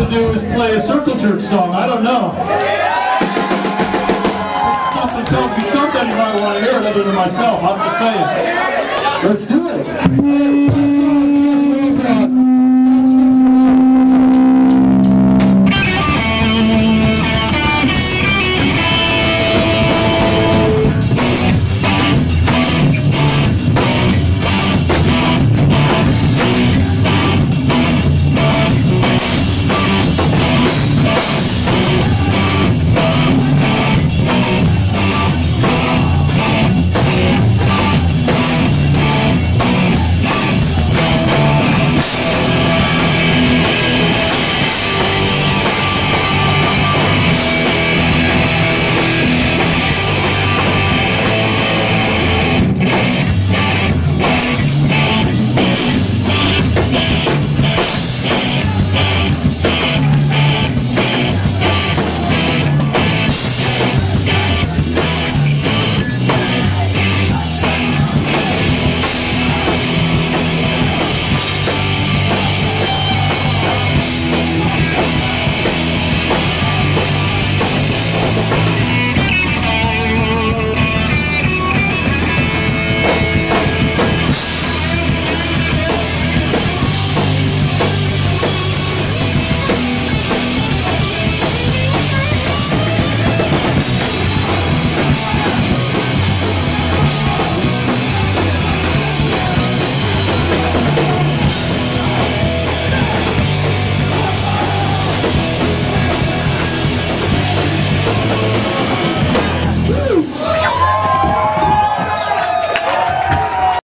to do is play a circle jerk song. I don't know. Something tells me somebody might want to hear it other than myself. I'm just saying. Let's do it.